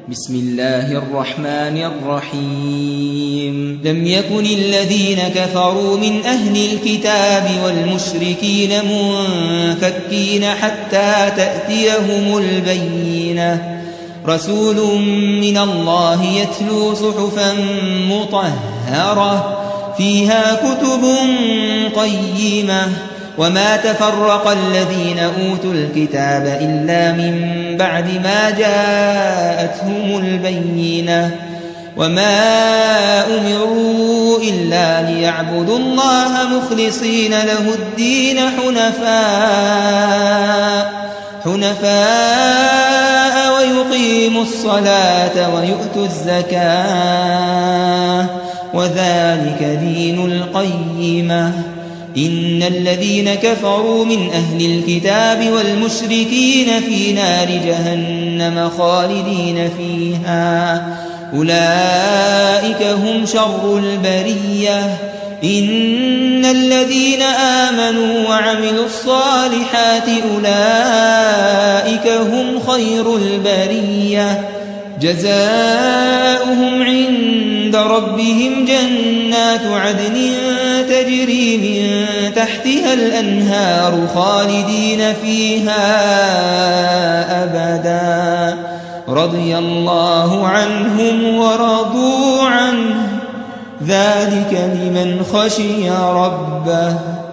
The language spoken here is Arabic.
بسم الله الرحمن الرحيم لم يكن الذين كفروا من أهل الكتاب والمشركين منفكين حتى تأتيهم البينة رسول من الله يتلو صحفا مطهرة فيها كتب قيمة وما تفرق الذين أوتوا الكتاب إلا من بعد ما جاءتهم البينة وما أمروا إلا ليعبدوا الله مخلصين له الدين حنفاء ويقيموا الصلاة ويؤتوا الزكاة وذلك دين القيمة إن الذين كفروا من أهل الكتاب والمشركين في نار جهنم خالدين فيها أولئك هم شر البرية إن الذين آمنوا وعملوا الصالحات أولئك هم خير البرية جزاؤهم عند ربهم جنات عدن تجري من تحتها الأنهار خالدين فيها أبدا رضي الله عنهم ورضوا عنه ذلك لمن خشي ربه